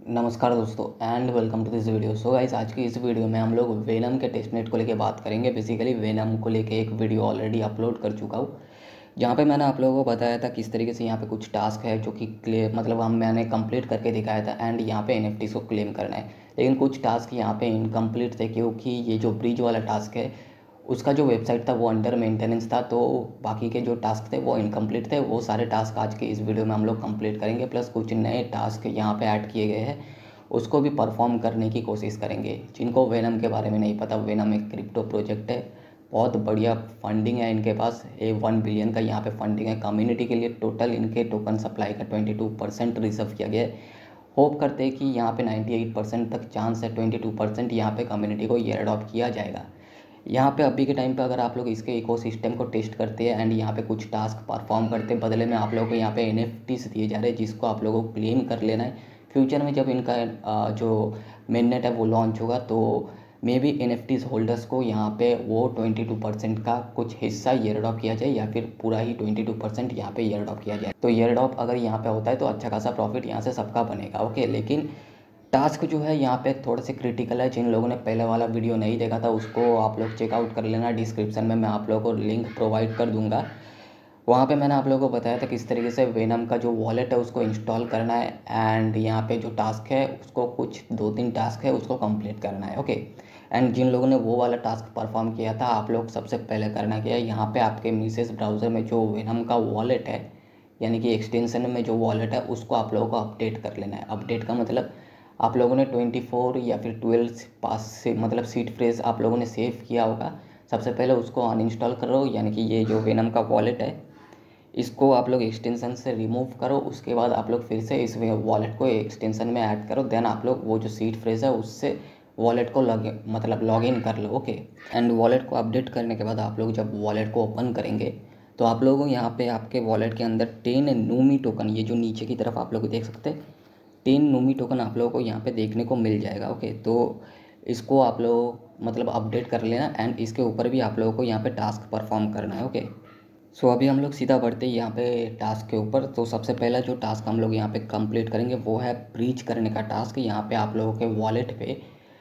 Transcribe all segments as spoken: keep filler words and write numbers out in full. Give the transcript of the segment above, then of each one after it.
नमस्कार दोस्तों and welcome to this video. So guys, आज की इस वीडियो में हम लोग वेनम के टेस्टनेट को लेके बात करेंगे। बेसिकली वेनम को लेके एक वीडियो ऑलरेडी अपलोड कर चुका हूँ, जहाँ पे मैंने आप लोगों को बताया था किस तरीके से यहाँ पे कुछ टास्क है जो कि क्लियर मतलब हम मैंने कंप्लीट करके दिखाया था एंड यहाँ पे एनएफटीज को क्लेम करना है। लेकिन कुछ टास्क यहाँ पे इनकम्प्लीट थे, क्योंकि ये जो ब्रिज वाला टास्क है उसका जो वेबसाइट था वो अंडर मेंटेनेंस था, तो बाकी के जो टास्क थे वो इनकम्प्लीट थे। वो सारे टास्क आज के इस वीडियो में हम लोग कंप्लीट करेंगे, प्लस कुछ नए टास्क यहाँ पे ऐड किए गए हैं उसको भी परफॉर्म करने की कोशिश करेंगे। जिनको वेनम के बारे में नहीं पता, वेनम एक क्रिप्टो प्रोजेक्ट है, बहुत बढ़िया फंडिंग है इनके पास। ए वन बिलियन का यहाँ पे फंडिंग है कम्युनिटी के लिए। टोटल इनके टोकन सप्लाई का ट्वेंटी टू परसेंट रिजर्व किया गया है। होप करते हैं कि यहाँ पे नाइन्टी एट परसेंट तक चांस है, ट्वेंटी टू परसेंट यहाँ पे कम्युनिटी को ये अडॉप्ट किया जाएगा। यहाँ पे अभी के टाइम पे अगर आप लोग इसके इकोसिस्टम को टेस्ट करते हैं एंड यहाँ पे कुछ टास्क परफॉर्म करते हैं, बदले में आप लोगों को यहाँ पे एनएफटीज दिए जा रहे हैं जिसको आप लोगों को क्लेम कर लेना है। फ्यूचर में जब इनका अ, जो मेननेट है वो लॉन्च होगा तो मे बी एनएफटीज होल्डर्स को यहाँ पे वो ट्वेंटी टू परसेंट का कुछ हिस्सा ईयर अडॉप किया जाए, या फिर पूरा ही ट्वेंटी टू परसेंट यहाँ पे ईयर अडॉप किया जाए। तो ईयर अडॉप अगर यहाँ पे होता है तो अच्छा खासा प्रॉफिट यहाँ से सबका बनेगा। ओके, लेकिन टास्क जो है यहाँ पे थोड़े से क्रिटिकल है। जिन लोगों ने पहले वाला वीडियो नहीं देखा था उसको आप लोग चेकआउट कर लेना, डिस्क्रिप्शन में मैं आप लोगों को लिंक प्रोवाइड कर दूंगा। वहाँ पे मैंने आप लोगों को बताया था किस तरीके से वेनम का जो वॉलेट है उसको इंस्टॉल करना है एंड यहाँ पे जो टास्क है उसको कुछ दो तीन टास्क है उसको कंप्लीट करना है। ओके, एंड जिन लोगों ने वो वाला टास्क परफॉर्म किया था, आप लोग सबसे पहले करना क्या है, यहाँ पे आपके मीसेस ब्राउज़र में जो वेनम का वॉलेट है यानी कि एक्सटेंशन में जो वॉलेट है उसको आप लोगों को अपडेट कर लेना है। अपडेट का मतलब आप लोगों ने ट्वेंटी फोर या फिर ट्वेल्व पास से मतलब सीड फ्रेज आप लोगों ने सेव किया होगा। सबसे पहले उसको अनइंस्टॉल करो, यानी कि ये जो वेनम का वॉलेट है इसको आप लोग एक्सटेंशन से रिमूव करो। उसके बाद आप लोग फिर से इस वॉलेट को एक्सटेंशन में ऐड करो। देन आप लोग वो जो सीड फ्रेज है उससे वॉलेट को लॉग मतलब लॉग इन कर लो। ओके, एंड वॉलेट को अपडेट करने के बाद आप लोग जब वॉलेट को ओपन करेंगे तो आप लोगों को यहाँ पे आपके वॉलेट के अंदर टेन नूमी टोकन, ये जो नीचे की तरफ आप लोग देख सकते हैं, टेन नूमी टोकन आप लोगों को यहाँ पे देखने को मिल जाएगा। ओके, तो इसको आप लोग मतलब अपडेट कर लेना एंड इसके ऊपर भी आप लोगों को यहाँ पे टास्क परफॉर्म करना है। ओके, सो अभी हम लोग सीधा बढ़ते हैं यहाँ पे टास्क के ऊपर। तो सबसे पहला जो टास्क हम लोग यहाँ पे कंप्लीट करेंगे वो है ब्रीच करने का टास्क। यहाँ पे आप लोगों के वॉलेट पे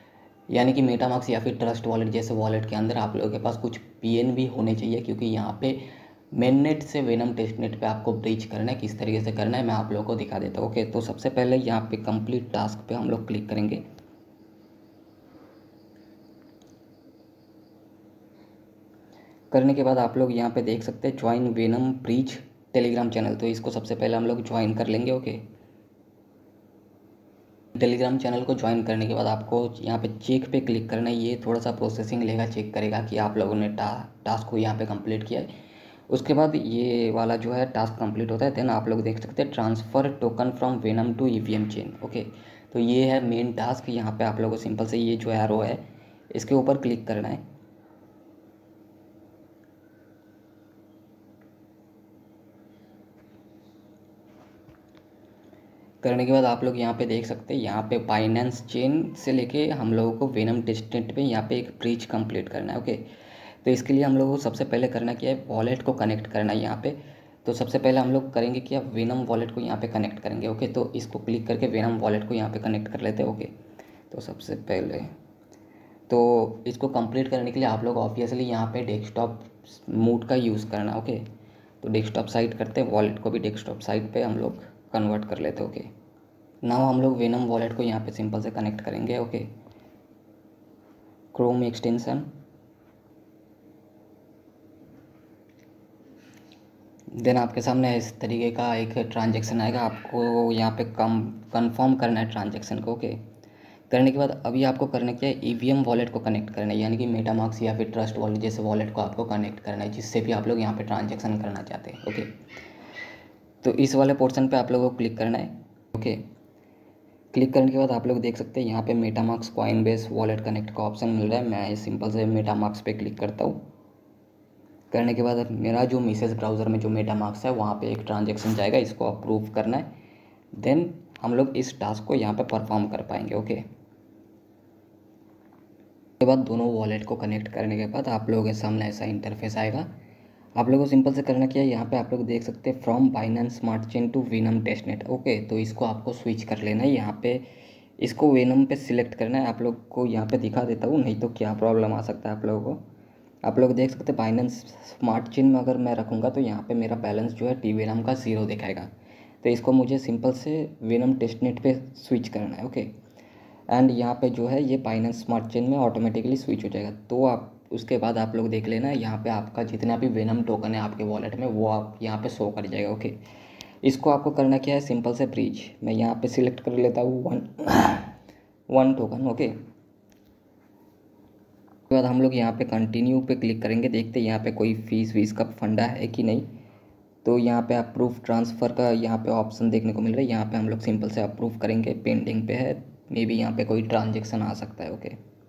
यानी कि मेटामास्क या फिर ट्रस्ट वॉलेट जैसे वॉलेट के अंदर आप लोगों के पास कुछ पीएन भी होने चाहिए, क्योंकि यहाँ पे मेननेट से वेनम टेस्टनेट पे आपको ब्रीच करना है। किस तरीके से करना है मैं आप लोगों को दिखा देता हूँ। ओके, तो सबसे पहले यहाँ पे कंप्लीट टास्क पे हम लोग क्लिक करेंगे। करने के बाद आप लोग यहाँ पे देख सकते हैं join Venom bridge Telegram channel, तो इसको सबसे पहले हम लोग ज्वाइन कर लेंगे। ओके, टेलीग्राम चैनल को ज्वाइन करने के बाद आपको यहाँ पे चेक पे क्लिक करना है। ये थोड़ा सा प्रोसेसिंग लेगा, चेक करेगा कि आप लोगों ने टा, टास्क को यहाँ पे कंप्लीट किया है। उसके बाद ये वाला जो है टास्क कंप्लीट होता है, देन आप लोग देख सकते हैं transfer token from Venom to EVM chain. Okay, तो ये है मेन टास्क। यहाँ पे आप लोगों को सिंपल से ये जो एरो है इसके ऊपर क्लिक करना है। करने के बाद आप लोग यहाँ पे देख सकते हैं, यहाँ पे बाइनेंस चेन से लेके हम लोगों को वेनम टेस्टनेट पे यहाँ पे एक ब्रीच कंप्लीट करना है। ओके, तो इसके लिए हम लोगों को सबसे पहले करना क्या है, वॉलेट को कनेक्ट करना है यहाँ पे। तो सबसे पहले हम लोग करेंगे क्या, वेनम वॉलेट को यहाँ पे कनेक्ट करेंगे। ओके, तो इसको क्लिक करके वेनम वॉलेट को यहाँ पे कनेक्ट कर लेते हैं। ओके, तो सबसे पहले तो इसको कंप्लीट करने के लिए आप लोग ऑब्वियसली यहाँ पे डेस्कटॉप मोड का यूज़ करना। ओके, तो डेस्कटॉप साइट करते हैं, वॉलेट को भी डेस्कटॉप साइट पे हम लोग कन्वर्ट कर लेते हैं। ओके, नाउ हम लोग वेनम वॉलेट को यहाँ पे सिंपल से कनेक्ट करेंगे। ओके, क्रोम एक्सटेंशन, देन आपके सामने इस तरीके का एक ट्रांजैक्शन आएगा। आपको यहाँ पे कम कंफर्म करना है ट्रांजैक्शन को। ओके, करने के बाद अभी आपको करना क्या है, ईवीएम वॉलेट को कनेक्ट करना है, यानी कि मेटामास्क या फिर ट्रस्ट वॉलेट जैसे वॉलेट को आपको कनेक्ट करना है, जिससे भी आप लोग यहाँ पे ट्रांजैक्शन करना चाहते हैं। ओके, तो इस वाले पोर्शन पे आप लोगों को क्लिक करना है। ओके, क्लिक करने के बाद आप लोग देख सकते हैं यहाँ पे MetaMask Coinbase wallet connect का ऑप्शन मिल रहा है। मैं सिंपल से मेटामास्क पे क्लिक करता हूँ। करने के बाद मेरा जो मीसेज ब्राउज़र में जो मेटामास्क है वहाँ पे एक ट्रांजैक्शन जाएगा, इसको अप्रूव करना है। देन हम लोग इस टास्क को यहाँ पे परफॉर्म कर पाएंगे। ओके, के बाद दोनों वॉलेट को कनेक्ट करने के बाद आप लोगों के सामने ऐसा इंटरफेस आएगा। आप लोगों को सिंपल से करना क्या है, यहाँ पे आप लोग देख सकते हैं from Binance smart chain to Venom testnet. Okay, तो इसको आपको स्विच कर लेना है। यहाँ पे इसको वेनम पे सिलेक्ट करना है। आप लोग को यहाँ पे दिखा देता हूँ, नहीं तो क्या प्रॉब्लम आ सकता है आप लोगों को। आप लोग देख सकते हैं बाइनेंस स्मार्ट चेन में अगर मैं रखूँगा तो यहाँ पे मेरा बैलेंस जो है टी वेनम का ज़ीरो दिखाएगा। तो इसको मुझे सिंपल से वेनम टेस्टनेट पे स्विच करना है, ओके। एंड यहाँ पे जो है ये बाइनेंस स्मार्ट चेन में ऑटोमेटिकली स्विच हो जाएगा। तो आप उसके बाद आप लोग देख लेना, यहाँ पे आपका जितना भी वेनम टोकन है आपके वॉलेट में वो आप यहाँ पे शो कर जाएगा, ओके। इसको आपको करना क्या है, सिंपल से ब्रीज मैं यहाँ पे सिलेक्ट कर लेता हूँ वन वन टोकन, ओके। उसके बाद हम लोग यहाँ पे कंटिन्यू पे क्लिक करेंगे, देखते हैं यहाँ पे कोई फीस वीस का फंडा है कि नहीं। तो यहाँ पे अप्रूव ट्रांसफ़र का यहाँ पे ऑप्शन देखने को मिल रहा है, यहाँ पे हम लोग सिंपल से अप्रूव करेंगे। पेंडिंग पे है, मे बी यहाँ पे कोई ट्रांजेक्शन आ सकता है, ओके।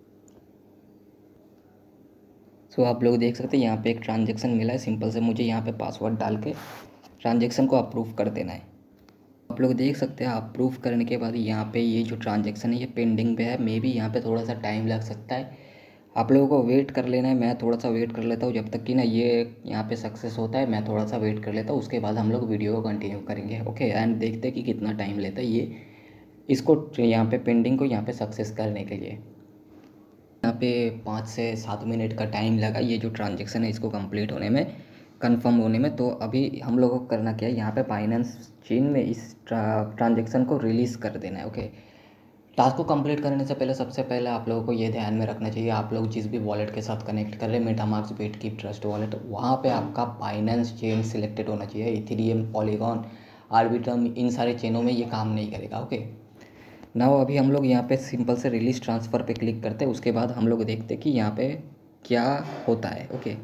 सो आप लोग देख सकते हैं यहाँ पे एक ट्रांजेक्शन मिला है, सिंपल से मुझे यहाँ पे पासवर्ड डाल के ट्रांजेक्शन को अप्रूव कर देना है। आप लोग देख सकते हैं अप्रूव करने के बाद यहाँ पे ये जो ट्रांजेक्शन है ये पेंडिंग पे है, मे बी यहाँ पे थोड़ा सा टाइम लग सकता है। आप लोगों को वेट कर लेना है, मैं थोड़ा सा वेट कर लेता हूँ जब तक कि ना ये यहाँ पे सक्सेस होता है। मैं थोड़ा सा वेट कर लेता हूँ, उसके बाद हम लोग वीडियो को कंटिन्यू करेंगे, ओके। एंड देखते हैं कि कितना टाइम लेता है ये इसको यहाँ पे पेंडिंग को यहाँ पे सक्सेस करने के लिए। यहाँ पे पाँच से सात मिनट का टाइम लगा ये जो ट्रांजेक्शन है इसको कंप्लीट होने में, कंफर्म होने में। तो अभी हम लोगों को करना क्या है, यहाँ पे बाइनेंस चेन में इस ट्रांजेक्शन को रिलीज़ कर देना है, ओके। टास्क को कंप्लीट करने से पहले सबसे पहले आप लोगों को ये ध्यान में रखना चाहिए, आप लोग जिस भी वॉलेट के साथ कनेक्ट कर रहे हैं, मेटामार्क्स, बिटकीप, ट्रस्ट वॉलेट, वहाँ पे आपका बाइनेंस चेन सिलेक्टेड होना चाहिए। इथेरियम, पॉलीगॉन, आर्बिट्रम, इन सारे चेनों में ये काम नहीं करेगा, ओके। नाउ अभी हम लोग यहाँ पे सिंपल से रिलीज ट्रांसफ़र पे क्लिक करते हैं, उसके बाद हम लोग देखते हैं कि यहाँ पे क्या होता है, ओके।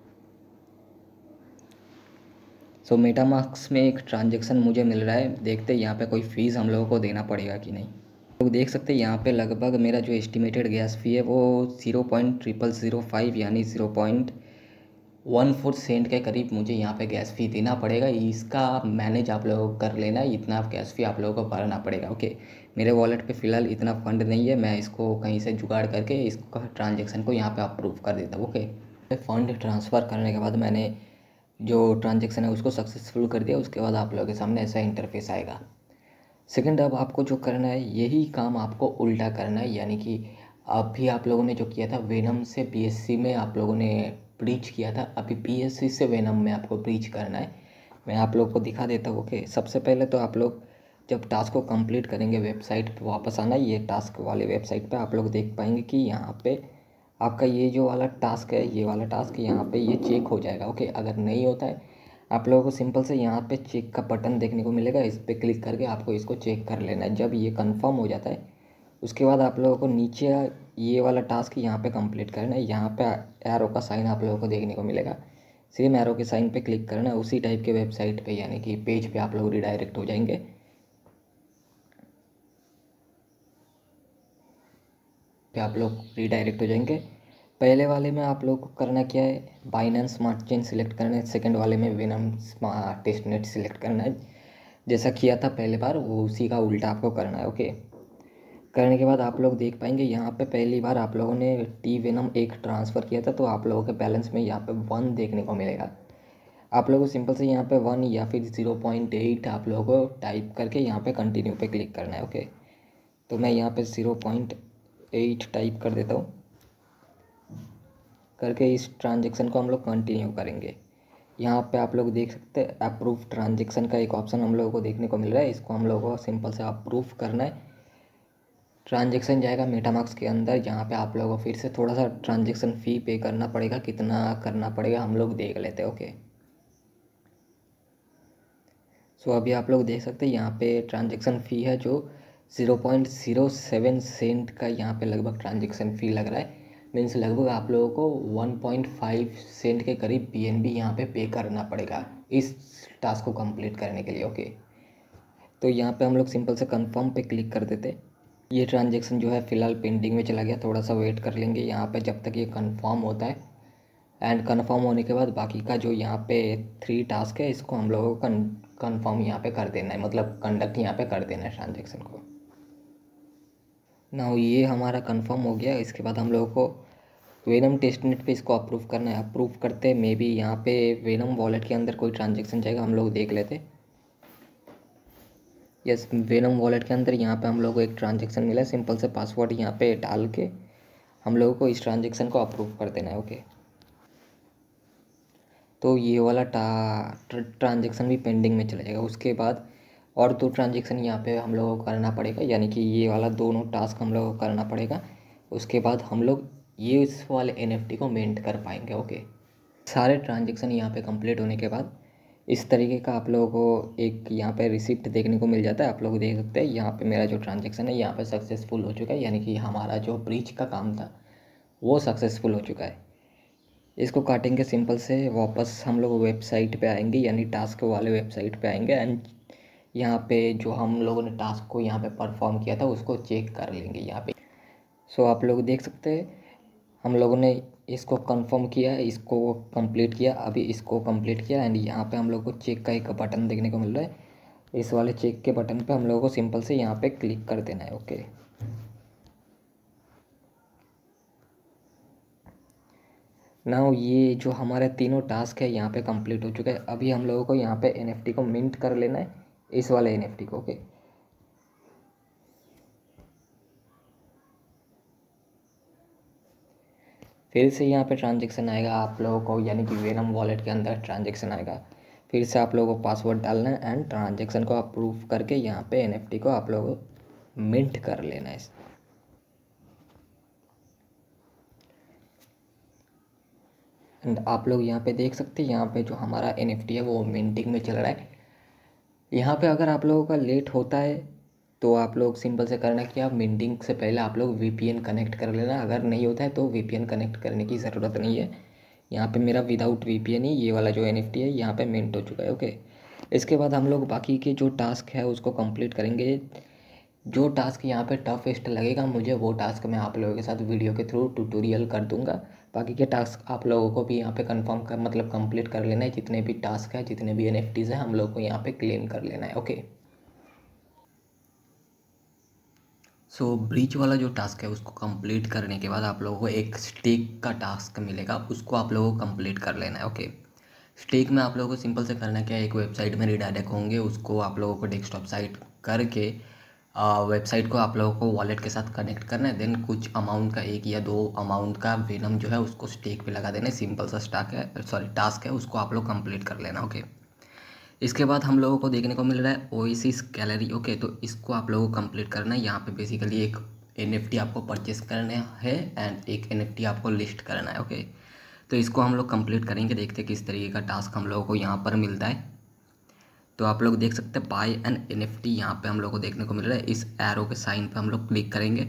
सो मेटामास्क में एक ट्रांजेक्शन मुझे मिल रहा है, देखते हैं यहाँ पे कोई फ़ीस हम लोगों को देना पड़ेगा कि नहीं। लोग देख सकते हैं यहाँ पे लगभग मेरा जो एस्टिमेटेड गैस फ़ी है वो zero point triple zero five यानी zero point one four cent के करीब मुझे यहाँ पे गैस फ़ी देना पड़ेगा। इसका मैनेज आप लोगों को कर लेना, इतना गैस फ़ी आप लोगों को भरना पड़ेगा, ओके। मेरे वॉलेट पे फ़िलहाल इतना फंड नहीं है, मैं इसको कहीं से जुगाड़ करके इसको ट्रांजेक्शन को यहाँ पे अप्रूव कर देता हूँ, ओके। फंड ट्रांसफ़र करने के बाद मैंने जो ट्रांजेक्शन है उसको सक्सेसफुल कर दिया, उसके बाद आप लोगों के सामने ऐसा इंटरफेस आएगा। सेकंड, अब आपको जो करना है यही काम आपको उल्टा करना है, यानी कि अभी आप लोगों ने जो किया था वेनम से पीएससी में आप लोगों ने ब्रीच किया था, अभी पीएससी से वेनम में आपको ब्रीच करना है। मैं आप लोग को दिखा देता हूँ, ओके। सबसे पहले तो आप लोग जब टास्क को कंप्लीट करेंगे वेबसाइट पे वापस आना, ये टास्क वाले वेबसाइट पे आप लोग देख पाएंगे कि यहाँ पे आपका ये जो वाला टास्क है, ये वाला टास्क यहाँ पे ये चेक हो जाएगा, ओके। अगर नहीं होता है आप लोगों को सिंपल से यहाँ पे चेक का बटन देखने को मिलेगा, इस पर क्लिक करके आपको इसको चेक कर लेना है। जब ये कंफर्म हो जाता है उसके बाद आप लोगों को नीचे ये वाला टास्क यहाँ पे कंप्लीट करना है। यहाँ पे एरो का साइन आप लोगों को देखने को मिलेगा, सेम एरो के साइन पे क्लिक करना है, उसी टाइप के वेबसाइट पे यानी कि पेज पे आप लोग रिडायरेक्ट हो जाएंगे। पे आप लोग रिडायरेक्ट हो जाएंगे। पहले वाले में आप लोग को करना क्या है, बाइनेंस स्मार्ट चेन सिलेक्ट करना है। सेकंड वाले में वेनम स्मार्ट टेस्टनेट सिलेक्ट करना है, जैसा किया था पहले बार वो उसी का उल्टा आपको करना है, ओके। करने के बाद आप लोग देख पाएंगे यहाँ पे पहली बार आप लोगों ने टी वेनम एक ट्रांसफ़र किया था तो आप लोगों के बैलेंस में यहाँ पे वन देखने को मिलेगा। आप लोगों को सिंपल से यहाँ पे वन या फिर ज़ीरो पॉइंट एट आप लोगों को टाइप करके यहाँ पे कंटिन्यू पे क्लिक करना है, ओके। तो मैं यहाँ पे ज़ीरो पॉइंट एट टाइप कर देता हूँ, करके इस ट्रांजेक्शन को हम लोग कंटिन्यू करेंगे। यहाँ पे आप लोग देख सकते हैं अप्रूव ट्रांजेक्शन का एक ऑप्शन हम लोगों को देखने को मिल रहा है, इसको हम लोगों को सिंपल से अप्रूव करना है। ट्रांजेक्शन जाएगा मेटामार्क्स के अंदर, यहाँ पे आप लोगों को फिर से थोड़ा सा ट्रांजेक्शन फ़ी पे करना पड़ेगा, कितना करना पड़ेगा हम लोग देख लेते हैं, ओके। सो अभी आप लोग देख सकते हैं यहाँ पे ट्रांजेक्शन फ़ी है जो zero point zero seven cent का यहाँ पे लगभग ट्रांजेक्शन फ़ी लग रहा है। मीन्स लगभग आप लोगों को वन पॉइंट फाइव सेंट के करीब पीएनबी यहाँ पे पे करना पड़ेगा इस टास्क को कंप्लीट करने के लिए, ओके। तो यहाँ पे हम लोग सिंपल से कंफर्म पे क्लिक कर देते। ये ट्रांजेक्शन जो है फ़िलहाल पेंडिंग में चला गया, थोड़ा सा वेट कर लेंगे यहाँ पे जब तक ये कंफर्म होता है। एंड कंफर्म होने के बाद बाकी का जो यहाँ पे थ्री टास्क है इसको हम लोगों को कंफर्म यहाँ पे कर देना है, मतलब कंडक्ट यहाँ पे कर देना है ट्रांजेक्शन को। ना ये हमारा कंफर्म हो गया, इसके बाद हम लोगों को वेनम टेस्टनेट पे इसको अप्रूव करना है। अप्रूव करते मे बी यहाँ पे वेनम वॉलेट के अंदर कोई ट्रांजेक्शन जाएगा, हम लोग देख लेते। यस, वेनम वॉलेट के अंदर यहाँ पे हम लोग को एक ट्रांजेक्शन मिला है। सिंपल से पासवर्ड यहाँ पे डाल के हम लोगों को इस ट्रांजेक्शन को अप्रूव कर देना है। ओके, तो ये वाला ट्रांजेक्शन भी पेंडिंग में चला जाएगा। उसके बाद और दो ट्रांजेक्शन यहाँ पे हम लोगों को करना पड़ेगा, यानी कि ये वाला दोनों टास्क हम लोगों को करना पड़ेगा। उसके बाद हम लोग ये इस वाले एनएफटी को मिंट कर पाएंगे। ओके, सारे ट्रांजेक्शन यहाँ पे कंप्लीट होने के बाद इस तरीके का आप लोगों को एक यहाँ पे रिसिप्ट देखने को मिल जाता है। आप लोग देख सकते हैं यहाँ पे मेरा जो ट्रांजेक्शन है यहाँ पे सक्सेसफुल हो चुका है, यानी कि हमारा जो ब्रीच का काम था वो सक्सेसफुल हो चुका है। इसको काटेंगे सिंपल से, वापस हम लोग वेबसाइट पे आएंगे, यानी टास्क वाले वेबसाइट पे आएंगे एंड यहाँ पे जो हम लोगों ने टास्क को यहाँ पे परफॉर्म किया था उसको चेक कर लेंगे यहाँ पे। सो आप लोग देख सकते हैं हम लोगों ने इसको कंफर्म किया, इसको कंप्लीट किया, अभी इसको कंप्लीट किया एंड यहाँ पे हम लोग को चेक का एक बटन देखने को मिल रहा है। इस वाले चेक के बटन पे हम लोगों को सिंपल से यहाँ पे क्लिक कर देना है। ओके, नाउ ये जो हमारे तीनों टास्क है यहाँ पे कंप्लीट हो चुका है। अभी हम लोगों को यहाँ पे एनएफटी को मिंट कर लेना है, इस वाले एनएफटी को। ओके, फिर से यहाँ पे ट्रांजेक्शन आएगा आप लोगों को, यानी कि वेनम वॉलेट के अंदर ट्रांजेक्शन आएगा। फिर से आप लोगों को पासवर्ड डालना है एंड ट्रांजेक्शन को अप्रूव करके यहाँ पे एनएफटी को आप लोगों को मिंट कर लेना है। एंड आप लोग यहाँ पे देख सकते हैं यहाँ पे जो हमारा एनएफटी है वो मिंटिंग में चल रहा है। यहाँ पे अगर आप लोगों का लेट होता है तो आप लोग सिंपल से करना कि आप मिंटिंग से पहले आप लोग वीपीएन कनेक्ट कर लेना। अगर नहीं होता है तो वीपीएन कनेक्ट करने की ज़रूरत नहीं है। यहाँ पे मेरा विदाउट वीपीएन ही ये वाला जो एनएफटी है यहाँ पे मिंट हो चुका है। ओके, इसके बाद हम लोग बाकी के जो टास्क है उसको कंप्लीट करेंगे। जो टास्क यहाँ पे टफेस्ट लगेगा मुझे वो टास्क मैं आप लोगों के साथ वीडियो के थ्रू ट्यूटोरियल कर दूंगा। बाकी के टास्क आप लोगों को भी यहाँ पे कंफर्म कर मतलब कंप्लीट कर लेना है। जितने भी टास्क है, जितने भी एनएफटीज़ हैं, हम लोग को यहाँ पे क्लेम कर लेना है। ओके, सो ब्रीच वाला जो टास्क है उसको कंप्लीट करने के बाद आप लोगों को एक स्टेक का टास्क मिलेगा, उसको आप लोगों को कंप्लीट कर लेना है। ओके, स्टेक में आप लोगों को सिंपल से करना क्या है, एक वेबसाइट में रिडायरेक्ट होंगे, उसको आप लोगों को डेस्कटॉप साइट करके वेबसाइट को आप लोगों को वॉलेट के साथ कनेक्ट करना है। देन कुछ अमाउंट का, एक या दो अमाउंट का वेनम जो है उसको स्टेक पे लगा देना है। सिंपल सा स्टाक है सॉरी टास्क है, उसको आप लोग कंप्लीट कर लेना। ओके, इसके बाद हम लोगों को देखने को मिल रहा है ओएसिस गैलरी। ओके, तो इसको आप लोगों को कंप्लीट करना है। यहाँ पे बेसिकली एक एनएफटी आपको परचेस करना है एंड एक एनएफटी आपको लिस्ट करना है। ओके, तो इसको हम लोग कंप्लीट करेंगे। देखते हैं किस तरीके का टास्क हम लोगों को यहाँ पर मिलता है। तो आप लोग देख सकते हैं बाय एन एनएफटी यहाँ पे हम लोग को देखने को मिल रहा है। इस एरो के साइन पे हम लोग क्लिक करेंगे।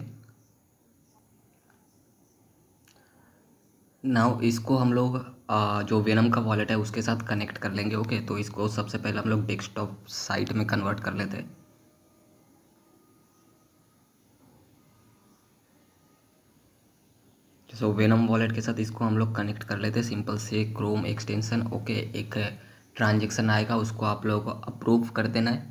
नाउ इसको हम लोग आ, जो वेनम का वॉलेट है उसके साथ कनेक्ट कर लेंगे। ओके, तो इसको सबसे पहले हम लोग डेस्कटॉप साइट में कन्वर्ट कर लेते हैं। सो वेनम वॉलेट के साथ इसको हम लोग कनेक्ट कर लेते हैं सिंपल से क्रोम एक्सटेंशन। ओके, एक ट्रांजेक्शन आएगा, उसको आप लोगों को अप्रूव कर देना है।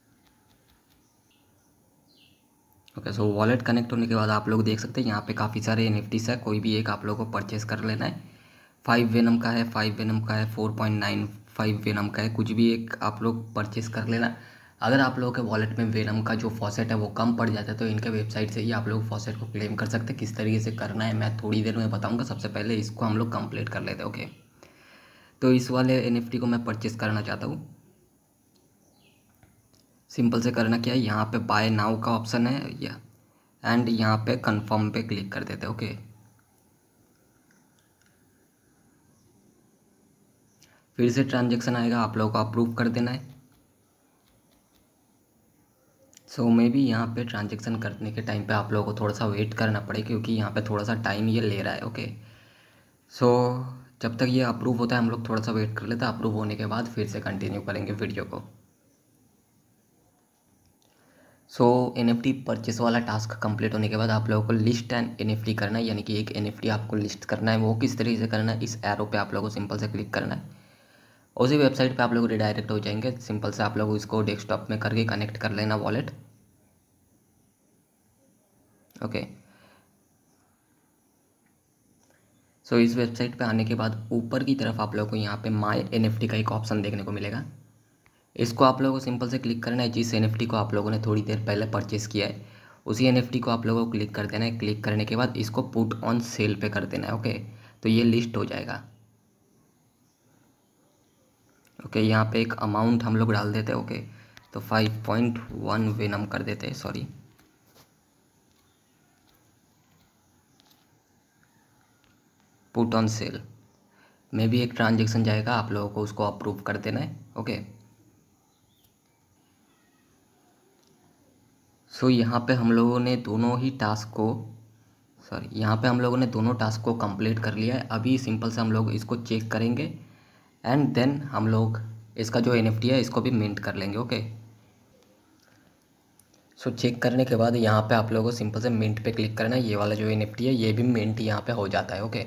ओके, सो वॉलेट कनेक्ट होने के बाद आप लोग देख सकते हैं यहाँ पे काफ़ी सारे एनएफटीज है, कोई भी एक आप लोगों को परचेस कर लेना है। फाइव वेनम का है, फाइव वेनम का है, four point nine five Venom का है, कुछ भी एक आप लोग परचेस कर लेना। अगर आप लोगों के वॉलेट में वेनम का जो फॉसेट है वो कम पड़ जाता है तो इनके वेबसाइट से ही आप लोग फॉसेट को क्लेम कर सकते हैं। किस तरीके से करना है मैं थोड़ी देर में बताऊँगा। सबसे पहले इसको हम लोग कंप्लीट कर लेते हैं। ओके, तो इस वाले एनएफटी को मैं परचेस करना चाहता हूँ। सिंपल से करना क्या है, यहाँ पे बाय नाउ का ऑप्शन है या एंड यहाँ पे कंफर्म पे क्लिक कर देते हैं। ओके, फिर से ट्रांजेक्शन आएगा, आप लोगों को अप्रूव कर देना है। सो मे बी यहाँ पे ट्रांजेक्शन करने के टाइम पे आप लोगों को थोड़ा सा वेट करना पड़े क्योंकि यहाँ पे थोड़ा सा टाइम ये ले रहा है। ओके, सो जब तक ये अप्रूव होता है हम लोग थोड़ा सा वेट कर लेते हैं। अप्रूव होने के बाद फिर से कंटिन्यू करेंगे वीडियो को। सो एनएफटी परचेस वाला टास्क कंप्लीट होने के बाद आप लोगों को लिस्ट एंड एनएफटी करना है, यानी कि एक एनएफटी आपको लिस्ट करना है। वो किस तरीके से करना है, इस एरो पे आप लोगों को सिंपल से क्लिक करना है। उसी वेबसाइट पे आप लोग रिडायरेक्ट हो जाएंगे। सिंपल से आप लोग इसको डेस्कटॉप में करके कनेक्ट कर लेना वॉलेट। ओके, सो इस वेबसाइट पे आने के बाद ऊपर की तरफ आप लोगों को यहाँ पे माय एनएफटी का एक ऑप्शन देखने को मिलेगा। इसको आप लोगों को सिंपल से क्लिक करना है। जिस एनएफटी को आप लोगों ने थोड़ी देर पहले परचेस किया है उसी एनएफटी को आप लोगों को क्लिक कर देना है। क्लिक करने के बाद इसको पुट ऑन सेल पे कर देना है। ओके, तो ये लिस्ट हो जाएगा। ओके, यहाँ पे एक अमाउंट हम लोग डाल देते हैं। ओके, तो फाइव पॉइंट वन वेनम कर देते हैं, सॉरी। पुट ऑन सेल में भी एक ट्रांजेक्शन जाएगा, आप लोगों को उसको अप्रूव कर देना है। ओके, सो यहाँ पे हम लोगों ने दोनों ही टास्क को सॉरी यहाँ पे हम लोगों ने दोनों टास्क को कंप्लीट कर लिया है। अभी सिंपल से हम लोग इसको चेक करेंगे एंड देन हम लोग इसका जो एनएफटी है इसको भी मिंट कर लेंगे। ओके, सो चेक करने के बाद यहाँ पे आप लोगों को सिंपल से मिंट पे क्लिक करना है। ये वाला जो एनएफटी है ये भी मिंट यहाँ पे हो जाता है। ओके,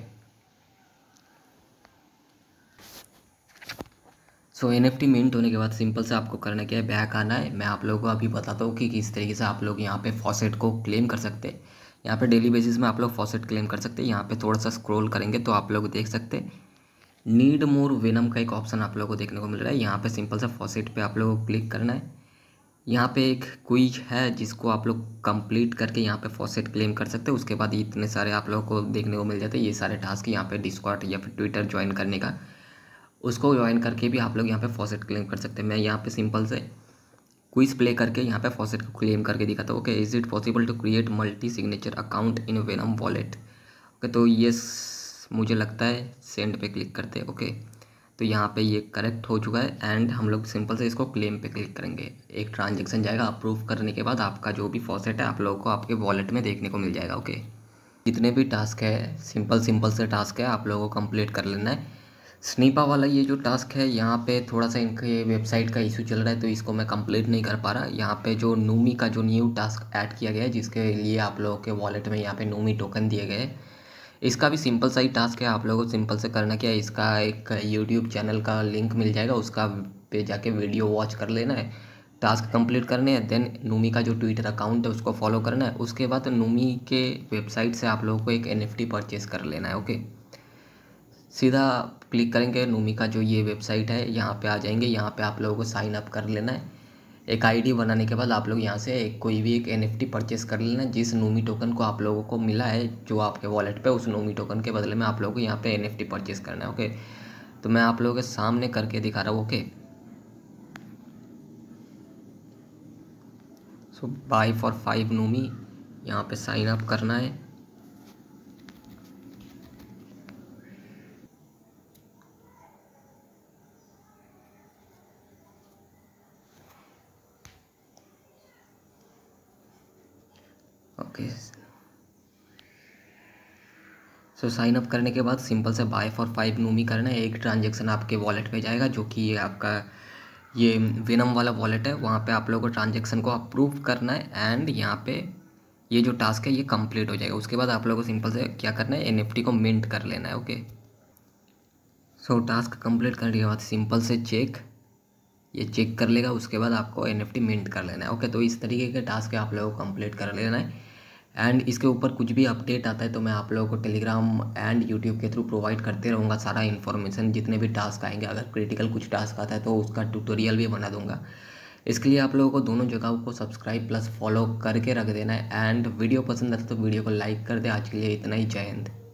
सो एनएफटी मिंट होने के बाद सिंपल से आपको करना क्या है, बैक आना है। मैं आप लोगों को अभी बताता हूँ कि किस तरीके से आप लोग यहाँ पे फॉसेट को क्लेम कर सकते हैं। यहाँ पे डेली बेसिस में आप लोग फॉसेट क्लेम कर सकते हैं। यहाँ पे थोड़ा सा स्क्रॉल करेंगे तो आप लोग देख सकते हैं नीड मोर वेनम का एक ऑप्शन आप लोगों को देखने को मिल रहा है। यहाँ पे सिंपल सा फॉसेट पे आप लोगों को क्लिक करना है। यहाँ पे एक क्विज है जिसको आप लोग कंप्लीट करके यहाँ पे फॉसेट क्लेम कर सकते हैं। उसके बाद इतने सारे आप लोगों को देखने को मिल जाते हैं ये सारे टास्क। यहाँ पे डिस्कॉर्ड या फिर ट्विटर ज्वाइन करने का, उसको ज्वाइन करके भी आप लोग यहाँ पे फॉसेट क्लेम कर सकते हैं। मैं यहाँ पे सिंपल से क्विज प्ले करके यहाँ पे फॉसेट को क्लेम करके दिखाता हूँ। Okay, is it possible to create multi signature account in Venom wallet. Okay, तो ये मुझे लगता है सेंड पे क्लिक करते हैं। ओके, तो यहाँ पे ये करेक्ट हो चुका है एंड हम लोग सिंपल से इसको क्लेम पे क्लिक करेंगे। एक ट्रांजेक्शन जाएगा, अप्रूव करने के बाद आपका जो भी फॉसेट है आप लोगों को आपके वॉलेट में देखने को मिल जाएगा। ओके, जितने भी टास्क है सिंपल सिंपल से टास्क है, आप लोगों को कंप्लीट कर लेना है। स्नीपा वाला ये जो टास्क है यहाँ पे थोड़ा सा इनके वेबसाइट का इशू चल रहा है तो इसको मैं कंप्लीट नहीं कर पा रहा। यहाँ पे जो नूमी का जो न्यू टास्क ऐड किया गया है जिसके लिए आप लोगों के वॉलेट में यहाँ पे नूमी टोकन दिए गए हैं, इसका भी सिंपल सा ही टास्क है। आप लोगों को सिंपल से करना क्या है, इसका एक यूट्यूब चैनल का लिंक मिल जाएगा, उसका पे जाके वीडियो वॉच कर लेना है, टास्क कंप्लीट करने हैं। देन नूमी का जो ट्विटर अकाउंट है उसको फॉलो करना है। उसके बाद नूमी के वेबसाइट से आप लोगों को एक एनएफटी परचेस कर लेना है। ओके, सीधा क्लिक करेंगे नूमी का जो ये वेबसाइट है यहाँ पे आ जाएंगे। यहाँ पे आप लोगों को साइन अप कर लेना है। एक आईडी बनाने के बाद आप लोग यहाँ से एक कोई भी एक एनएफटी परचेस कर लेना है। जिस नूमी टोकन को आप लोगों को मिला है जो आपके वॉलेट पे, उस नूमी टोकन के बदले में आप लोगों को यहाँ पे एनएफटी परचेस करना है। ओके, तो मैं आप लोगों के सामने करके दिखा रहा हूँ। Okay, so buy for five नूमी, यहाँ पे साइन अप करना है। ओके, सो साइन अप करने के बाद सिंपल से बाय फॉर फाइव नूमी करना है। एक ट्रांजेक्शन आपके वॉलेट पे जाएगा जो कि ये आपका ये वेनम वाला वॉलेट है, वहाँ पे आप लोगों को ट्रांजेक्शन को अप्रूव करना है एंड यहाँ पे ये जो टास्क है ये कंप्लीट हो जाएगा। उसके बाद आप लोगों को सिंपल से क्या करना है, एनएफटी को मिंट कर लेना है। ओके, सो टास्क कंप्लीट करने के बाद सिंपल से चेक ये चेक कर लेगा, उसके बाद आपको एनएफटी मिंट कर लेना है। ओके, तो इस तरीके के टास्क आपको लोगों को कंप्लीट कर लेना है एंड इसके ऊपर कुछ भी अपडेट आता है तो मैं आप लोगों को टेलीग्राम एंड यूट्यूब के थ्रू प्रोवाइड करते रहूँगा सारा इन्फॉर्मेशन। जितने भी टास्क आएंगे, अगर क्रिटिकल कुछ टास्क आता है तो उसका ट्यूटोरियल भी बना दूंगा। इसके लिए आप लोगों को दोनों जगहों को सब्सक्राइब प्लस फॉलो करके रख देना है एंड वीडियो पसंद आता है तो वीडियो को लाइक कर दे। आज के लिए इतना ही, जय हिंद।